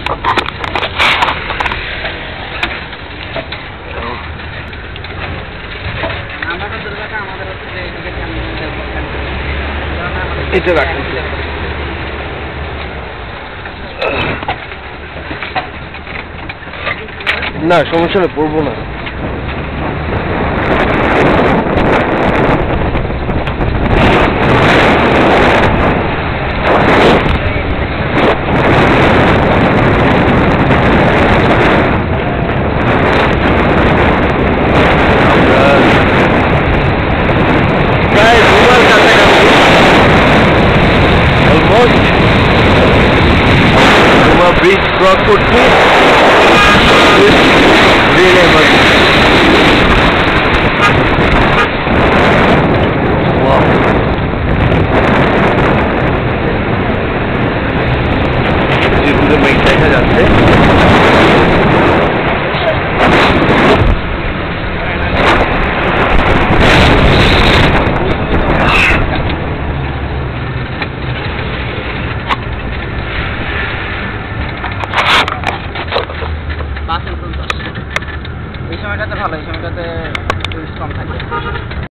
এটা রাখুন না সমস্যা নেই পড়বো না Bridge cross করছি রেল এমার্জেন্সি যেগুলো মেঘ দেখা যাচ্ছে এই সময়টাতে ভালো, এই সময়টাতে টুরিস্ট কম থাকে।